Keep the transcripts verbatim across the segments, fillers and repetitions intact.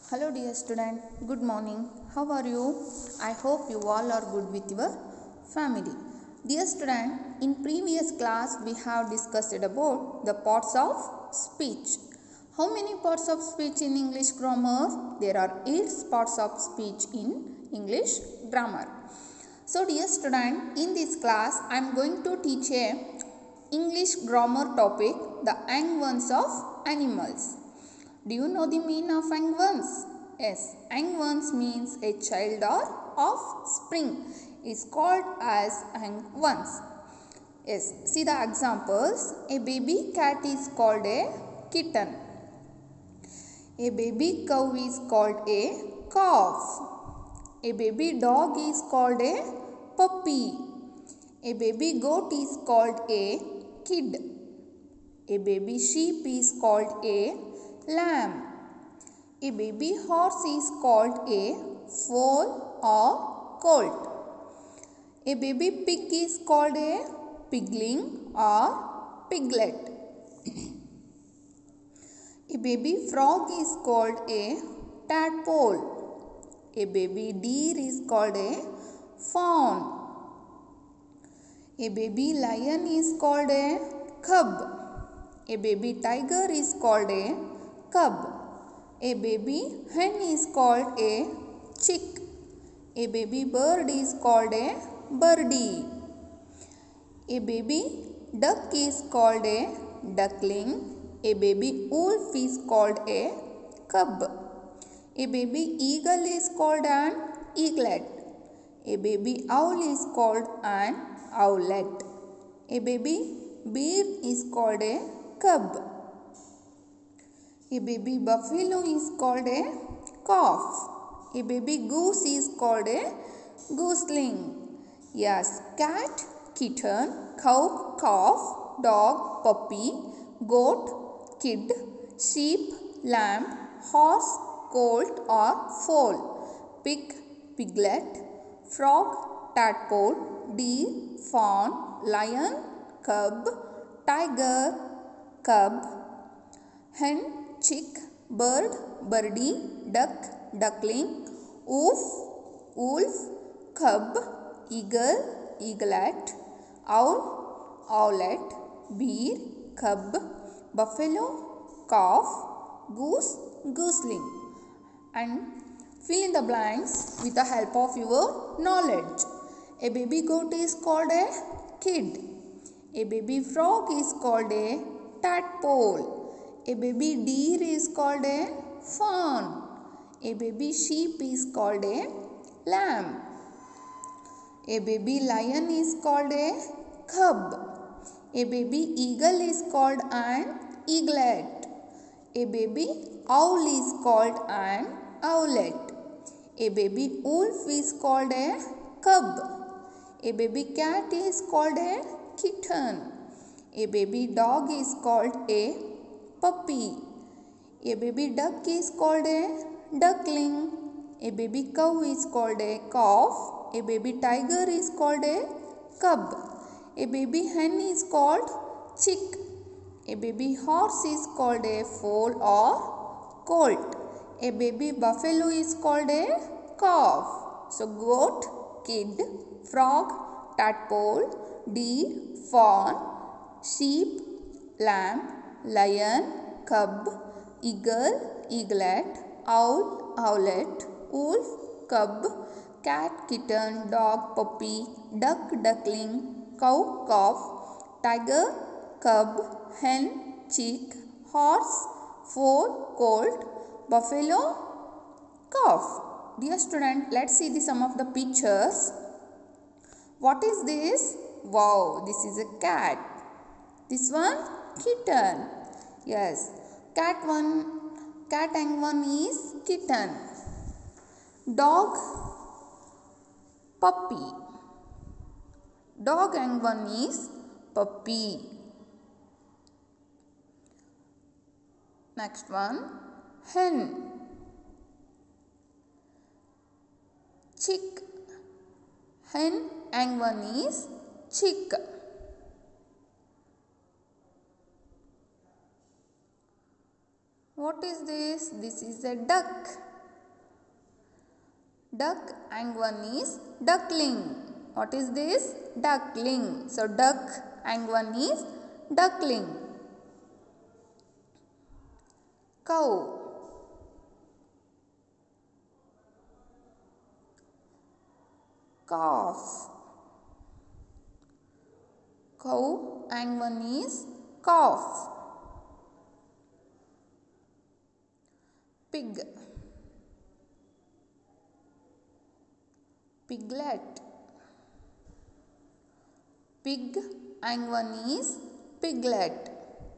Hello dear student, good morning. How are you? I hope you all are good with your family. Dear student, in previous class we have discussed about the parts of speech. How many parts of speech in English grammar? There are eight parts of speech in English grammar. So dear student, in this class I am going to teach a English grammar topic, the young ones of animals. Do you know the meaning of young ones? Yes, young ones means a child or offspring is called as young ones. Yes, see the examples. A baby cat is called a kitten. A baby cow is called a calf. A baby dog is called a puppy. A baby goat is called a kid. A baby sheep is called a lamb. A baby horse is called a foal or colt. A baby pig is called a pigling or piglet. A baby frog is called a tadpole. A baby deer is called a fawn. A baby lion is called a cub. A baby tiger is called a cub. A baby hen is called a chick. A baby bird is called a birdie. A baby duck is called a duckling. A baby wolf is called a cub. A baby eagle is called an eaglet. A baby owl is called an owlet. A baby bear is called a cub. A baby buffalo is called a calf. A baby goose is called a gooseling. Yes, cat, kitten, cow, calf, dog, puppy, goat, kid, sheep, lamb, horse, colt or foal, pig, piglet, frog, tadpole, deer, fawn, lion, cub, tiger, cub, hen, chick, bird, birdie, duck, duckling, wolf, wolf, cub, eagle, eaglet, owl, owlet, bear, cub, buffalo, calf, goose, gooseling. And fill in the blanks with the help of your knowledge. A baby goat is called a kid. A baby frog is called a tadpole. A baby deer is called a fawn. A baby sheep is called a lamb. A baby lion is called a cub. A baby eagle is called an eaglet. A baby owl is called an owlet. A baby wolf is called a cub. A baby cat is called a kitten. A baby dog is called a puppy. A baby duck is called a duckling. A baby cow is called a calf. A baby tiger is called a cub. A baby hen is called chick. A baby horse is called a foal or colt. A baby buffalo is called a calf. So goat, kid, frog, tadpole, deer, fawn, sheep, lamb, lion, cub, eagle, eaglet, owl, owlet, wolf, cub, cat, kitten, dog, puppy, duck, duckling, cow, calf, tiger, cub, hen, chick, horse, foal, colt, buffalo, calf. Dear student, let's see the some of the pictures. What is this? Wow, this is a cat. This one, kitten. Yes, cat one, cat and one is kitten. Dog, puppy. Dog and one is puppy. Next one, hen. Chick. Hen and one is chick. What is this? This is a duck. duck and one is duckling. What is this? Duckling. So duck and one is duckling. Cow. Calf. Cow and one is calf. Pig. Piglet. Pig and one is piglet.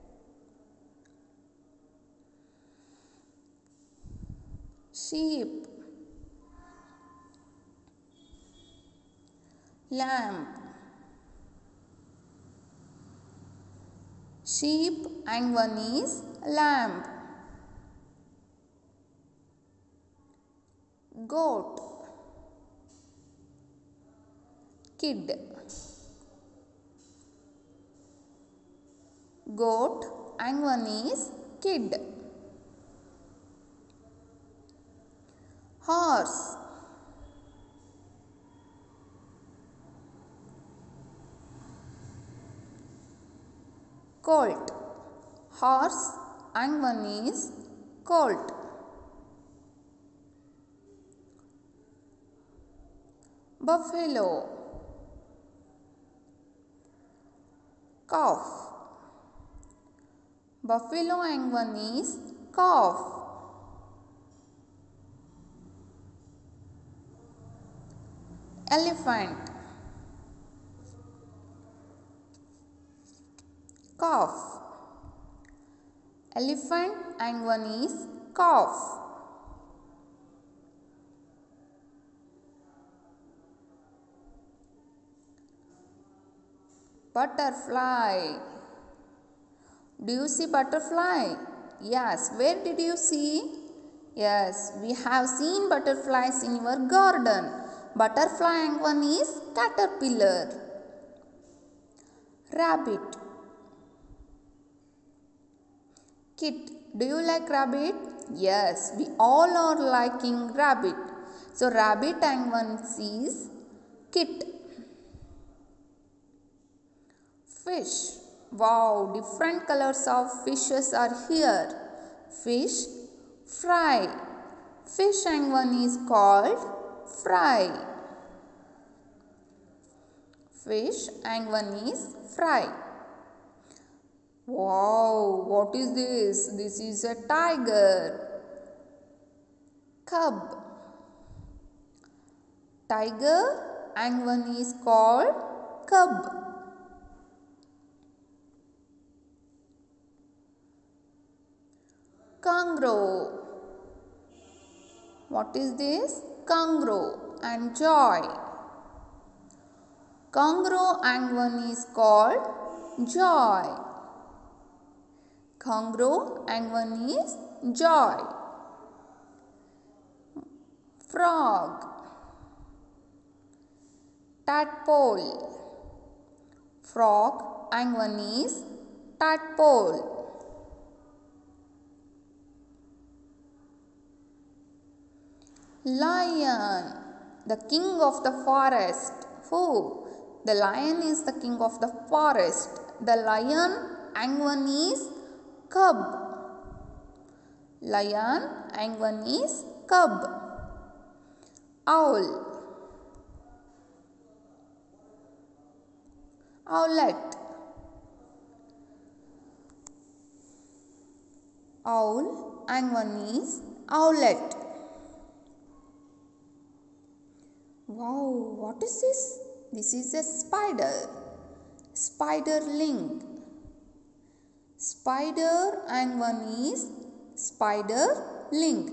Sheep. Lamb. Sheep and one is lamb. Goat. Kid. Goat and one is kid. Horse. Colt. Horse and one is colt. Buffalo. Calf. Buffalo and one is calf. Elephant. Calf. Elephant and one is calf. Butterfly. Do you see butterfly? Yes. Where did you see? Yes, we have seen butterflies in your garden. Butterfly and one is caterpillar. Rabbit. Kit. Do you like rabbit? Yes, we all are liking rabbit. So rabbit and one is kit. Fish. Wow, different colors of fishes are here. Fish, fry. Fish and one is called fry. Fish and one is fry. Wow, what is this? This is a tiger. Cub. Tiger and one is called cub. Kangaroo. What is this? Kangaroo and joy. Kangaroo and one is called joy. Kangaroo and one is joy. Frog. Tadpole. Frog and one is tadpole. Lion, the king of the forest. Who? The lion is the king of the forest. The lion and one is cub. Lion and one is cub. Owl. Owlet. Owl and one is owlet. Wow, what is this? This is a spider. Spiderling. Spider and one is spiderling.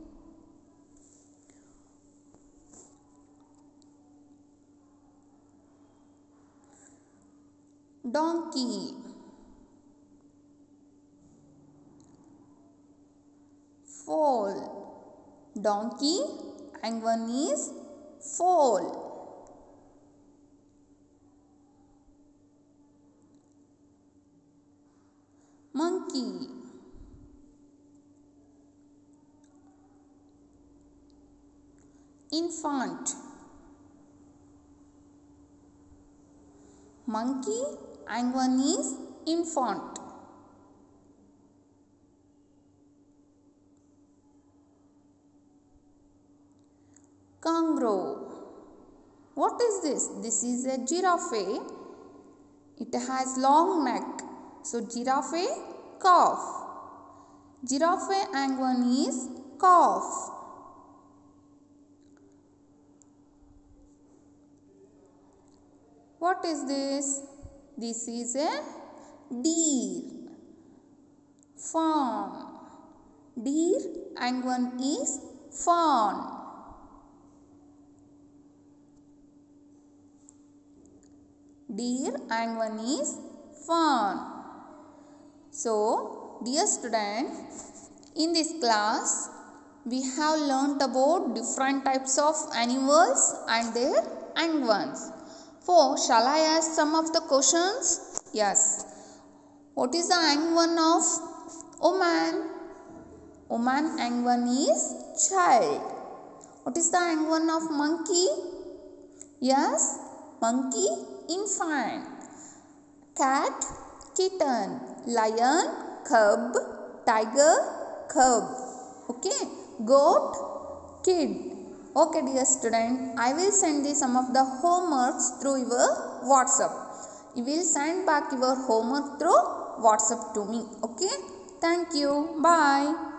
Donkey. Foal. Donkey and one is foal. Monkey. infant. Monkey and one is infant. Kangaroo. What is this? This is a giraffe. It has long neck. So giraffe, calf. Giraffe and one is calf. What is this? This is a deer. Fawn. Deer and one is fawn. Deer and one is fawn. So, dear student, in this class, we have learnt about different types of animals and their young ones. So, shall I ask some of the questions? Yes. What is the young one of woman? Woman young one is child. What is the young one of monkey? Yes, monkey, infant. Cat, kitten. Lion, cub. Tiger, cub. Okay. Goat, kid. Okay, dear student, I will send you some of the homeworks through your WhatsApp. You will send back your homework through WhatsApp to me. Okay. Thank you. Bye.